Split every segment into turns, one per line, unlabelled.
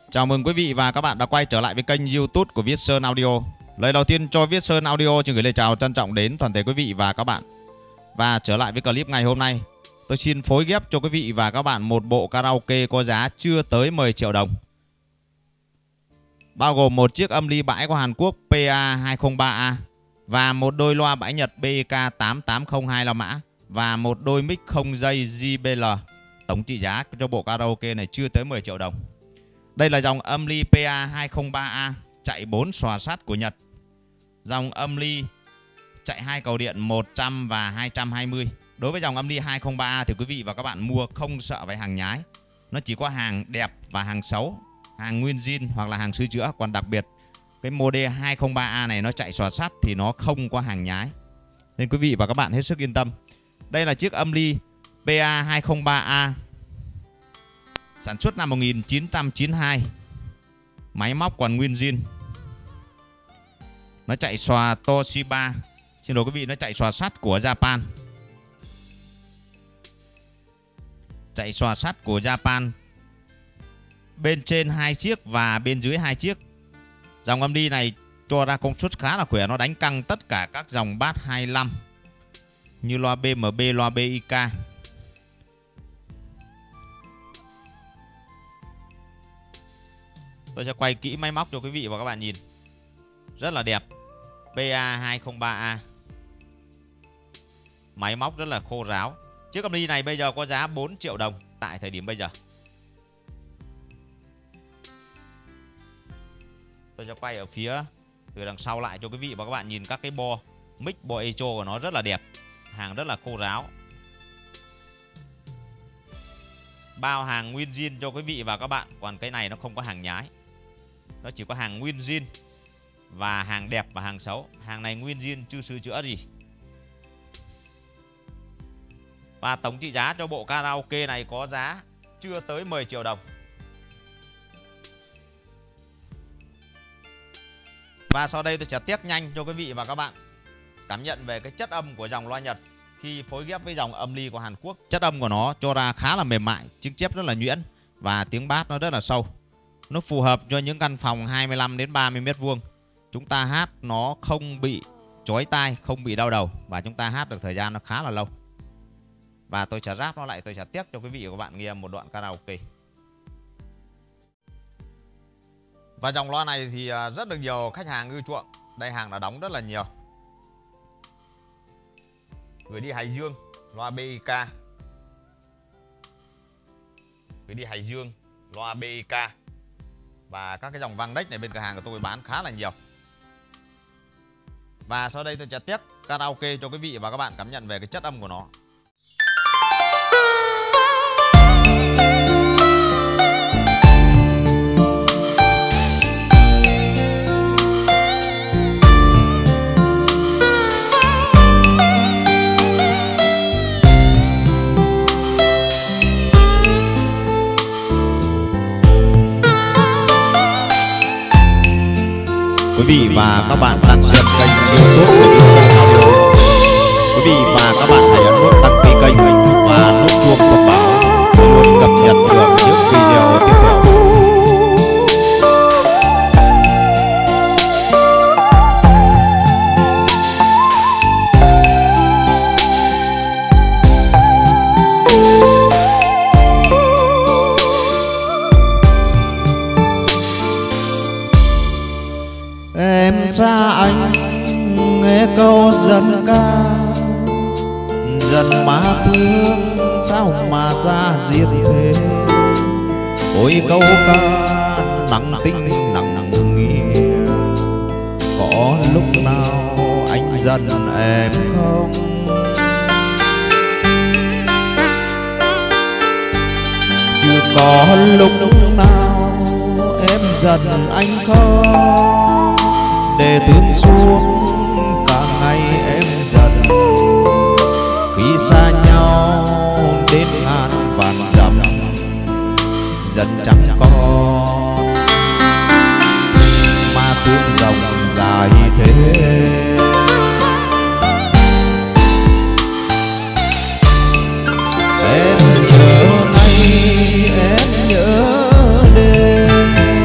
Chào mừng quý vị và các bạn đã quay trở lại với kênh YouTube của Viết Sơn Audio. Lời đầu tiên cho Viết Sơn Audio xin gửi lời chào trân trọng đến toàn thể quý vị và các bạn. Và trở lại với clip ngày hôm nay, tôi xin phối ghép cho quý vị và các bạn một bộ karaoke có giá chưa tới 10 triệu đồng. Bao gồm một chiếc âm ly bãi của Hàn Quốc PA203A và một đôi loa bãi Nhật BK8802 la mã và một đôi mic không dây JBL. Tổng trị giá cho bộ karaoke này chưa tới 10 triệu đồng. Đây là dòng âm ly PA203A chạy 4 xòa sắt của Nhật. Dòng âm ly chạy 2 cầu điện 100 và 220. Đối với dòng âm ly 203A thì quý vị và các bạn mua không sợ phải hàng nhái. Nó chỉ có hàng đẹp và hàng xấu, hàng nguyên zin hoặc là hàng sửa chữa. Còn đặc biệt cái model 203A này nó chạy xòa sắt thì nó không có hàng nhái, nên quý vị và các bạn hết sức yên tâm. Đây là chiếc âm ly PA203A sản xuất năm 1992. Máy móc còn nguyên zin. Nó chạy xòa Toshiba. Xin lỗi quý vị, nó chạy xòa sắt của Japan. Chạy xòa sắt của Japan. Bên trên 2 chiếc và bên dưới 2 chiếc. Dòng âm ly này cho ra công suất khá là khỏe. Nó đánh căng tất cả các dòng bass 25 như loa BMB, loa BIK. Tôi sẽ quay kỹ máy móc cho quý vị và các bạn nhìn. Rất là đẹp. PA203A. Máy móc rất là khô ráo. Chiếc âm ly này bây giờ có giá 4 triệu đồng tại thời điểm bây giờ. Tôi sẽ quay ở phía từ đằng sau lại cho quý vị và các bạn nhìn các cái bo mic, bo echo của nó rất là đẹp. Hàng rất là khô ráo. Bao hàng nguyên zin cho quý vị và các bạn. Còn cái này nó không có hàng nhái. Nó chỉ có hàng nguyên zin và hàng đẹp và hàng xấu. Hàng này nguyên zin chưa sửa chữa gì. Và tổng trị giá cho bộ karaoke này có giá chưa tới 10 triệu đồng. Và sau đây tôi sẽ test nhanh cho quý vị và các bạn cảm nhận về cái chất âm của dòng loa Nhật khi phối ghép với dòng âm ly của Hàn Quốc. Chất âm của nó cho ra khá là mềm mại, tiếng chép rất là nhuyễn và tiếng bass nó rất là sâu. Nó phù hợp cho những căn phòng 25 đến 30 m². Chúng ta hát nó không bị chói tai, không bị đau đầu và chúng ta hát được thời gian nó khá là lâu. Và tôi sẽ ráp nó lại, tôi sẽ test cho quý vị và các bạn nghe một đoạn karaoke. Và dòng loa này thì rất được nhiều khách hàng ưa chuộng. Đây hàng đã đóng rất là nhiều. Gửi đi Hải Dương, loa BIK. Gửi đi Hải Dương, loa BIK. Và các cái dòng vang deck này bên cửa hàng của tôi bán khá là nhiều. Và sau đây tôi sẽ test karaoke cho quý vị và các bạn cảm nhận về cái chất âm của nó. Quý vị và các bạn đang xem kênh YouTube của Viết Sơn Audio. Quý vị và các bạn hãy ấn nút đăng ký kênh và nút chuông thông báo để luôn cập nhật được những video tiếp theo.
Em xa anh nghe câu dân ca, dần má thương sao mà ra diệt thế. Ôi câu ca nặng tình nặng nghĩa, có lúc nào anh giận em không? Chứ có lúc nào em giận anh không? Để thương xuống cả ngày em giận, khi xa nhau đến ngàn vạn dặm, dần chẳng còn mà thương rộng dài thế. Em nhớ ngày, em nhớ đêm,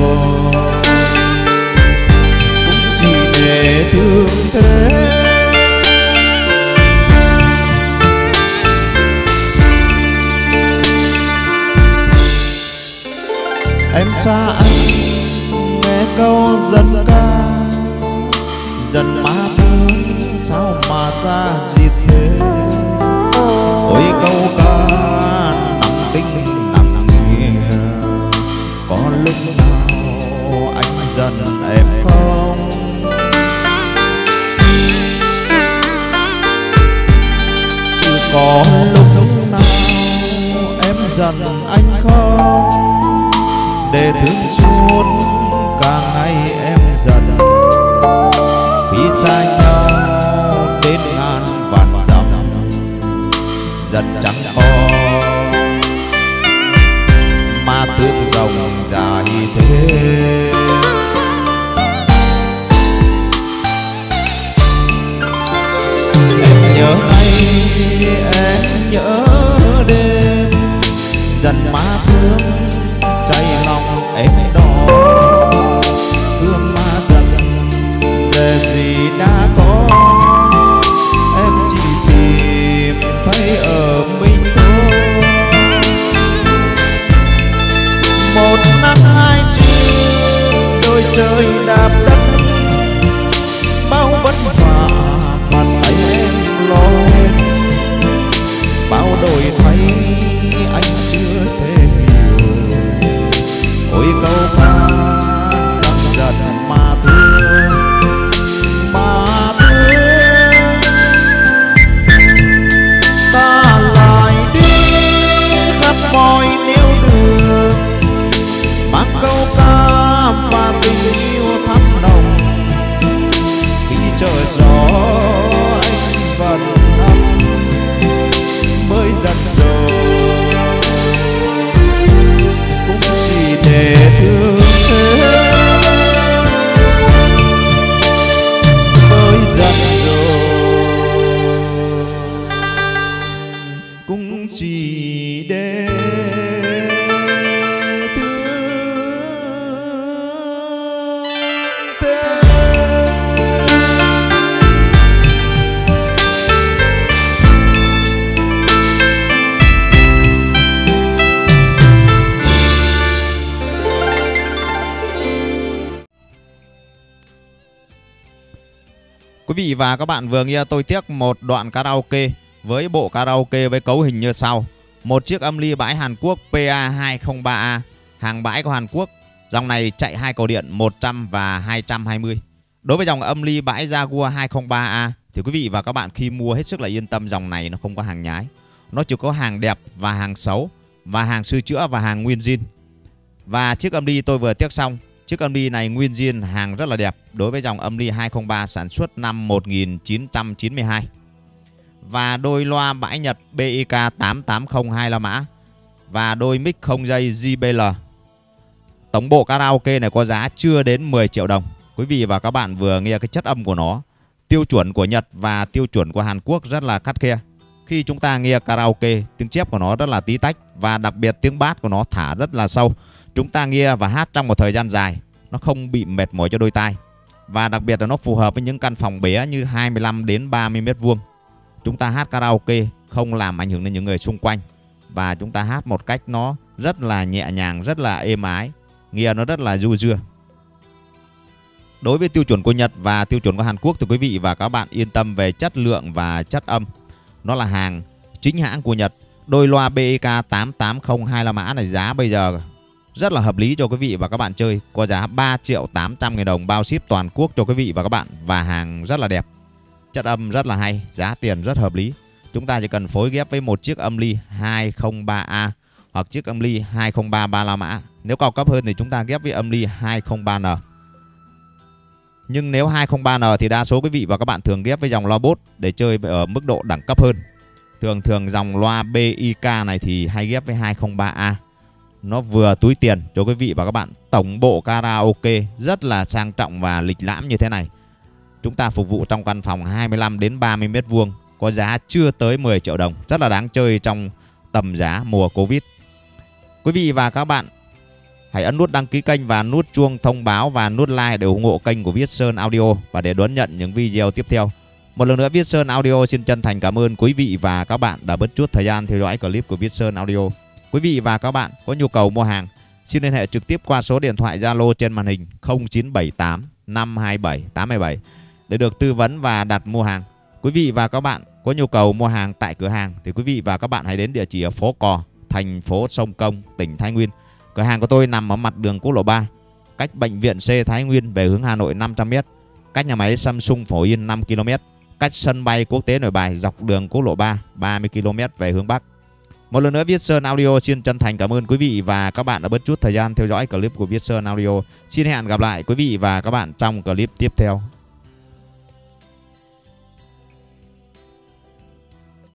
cũng chỉ để thương thế. Em xa anh nghe câu dân ca, dần má thương sao mà xa diệt thế. Ôi câu ca nặng tình nặng nghĩa, có lúc nào anh giận em không? Có lúc nào em giận anh không? Để thương suốt cả ngày em giận, khi xa nhau đến ngàn vạn dặm, giận chẳng còn mà thương rộng dài thế. Em nhớ ngày em nhớ đêm, dần má thương cháy lòng em đỏ. Thương má giận về gì đã có, em chỉ tìm thấy ở mình thôi. Một nắng hai sương đôi trời đạp đất, bao vất vả mặt tay em lo hết. Bao đổi thay anh chưa thể hiểu, ôi câu ca giận giận mà thương, mà thương. Ta lại đi khắp mọi nẻo đường, mang câu ca và tình yêu thắm nồng. Khi trời gió anh vẫn ấm mới giận rồi, cũng chỉ để thương thế. Mới giận rồi cũng chỉ để thương thế.
Quý vị và các bạn vừa nghe tôi tiếc một đoạn karaoke với bộ karaoke với cấu hình như sau. Một chiếc âm ly bãi Hàn Quốc PA203A, hàng bãi của Hàn Quốc. Dòng này chạy hai cầu điện 100 và 220. Đối với dòng âm ly bãi Jaguar 203A thì quý vị và các bạn khi mua hết sức là yên tâm, dòng này nó không có hàng nhái. Nó chỉ có hàng đẹp và hàng xấu, và hàng sửa chữa và hàng nguyên zin. Và chiếc âm ly tôi vừa tiếc xong, chiếc âm ly này nguyên zin, hàng rất là đẹp. Đối với dòng âm ly 203 sản xuất năm 1992. Và đôi loa bãi Nhật BIK 8802 la mã, và đôi mic không dây JBL. Tổng bộ karaoke này có giá chưa đến 10 triệu đồng. Quý vị và các bạn vừa nghe cái chất âm của nó, tiêu chuẩn của Nhật và tiêu chuẩn của Hàn Quốc rất là khắt khe. Khi chúng ta nghe karaoke, tiếng chép của nó rất là tí tách, và đặc biệt tiếng bass của nó thả rất là sâu. Chúng ta nghe và hát trong một thời gian dài, nó không bị mệt mỏi cho đôi tai. Và đặc biệt là nó phù hợp với những căn phòng bé như 25 đến 30 mét vuông. Chúng ta hát karaoke không làm ảnh hưởng đến những người xung quanh, và chúng ta hát một cách nó rất là nhẹ nhàng, rất là êm ái, nghe nó rất là du dương. Đối với tiêu chuẩn của Nhật và tiêu chuẩn của Hàn Quốc thì quý vị và các bạn yên tâm về chất lượng và chất âm. Nó là hàng chính hãng của Nhật. Đôi loa BIK 8802 la mã này giá bây giờ rất là hợp lý cho quý vị và các bạn chơi. Có giá 3.800.000 đồng bao ship toàn quốc cho quý vị và các bạn. Và hàng rất là đẹp, chất âm rất là hay, giá tiền rất hợp lý. Chúng ta chỉ cần phối ghép với một chiếc âm ly 203A hoặc chiếc âm ly 2033 la mã. Nếu cao cấp hơn thì chúng ta ghép với âm ly 203N. Nhưng nếu 203N thì đa số quý vị và các bạn thường ghép với dòng loa Bose để chơi ở mức độ đẳng cấp hơn. Thường dòng loa BIK này thì hay ghép với 203A. Nó vừa túi tiền cho quý vị và các bạn. Tổng bộ karaoke rất là sang trọng và lịch lãm như thế này. Chúng ta phục vụ trong căn phòng 25 đến 30 mét vuông, có giá chưa tới 10 triệu đồng. Rất là đáng chơi trong tầm giá mùa Covid. Quý vị và các bạn Hãy ấn nút đăng ký kênh và nút chuông thông báo và nút like để ủng hộ kênh của Viết Sơn Audio và để đón nhận những video tiếp theo. Một lần nữa Viết Sơn Audio xin chân thành cảm ơn quý vị và các bạn đã bớt chút thời gian theo dõi clip của Viết Sơn Audio. Quý vị và các bạn có nhu cầu mua hàng xin liên hệ trực tiếp qua số điện thoại Zalo trên màn hình 0978 527 827 để được tư vấn và đặt mua hàng. Quý vị và các bạn có nhu cầu mua hàng tại cửa hàng thì quý vị và các bạn hãy đến địa chỉ ở phố Cò, thành phố Sông Công, tỉnh Thái Nguyên. Cửa hàng của tôi nằm ở mặt đường quốc lộ 3, cách bệnh viện C Thái Nguyên về hướng Hà Nội 500m, cách nhà máy Samsung Phổ Yên 5 km, cách sân bay quốc tế Nội Bài dọc đường quốc lộ 3 30 km về hướng Bắc. Một lần nữa Viết Sơn Audio xin chân thành cảm ơn quý vị và các bạn đã bớt chút thời gian theo dõi clip của Viết Sơn Audio. Xin hẹn gặp lại quý vị và các bạn trong clip tiếp theo.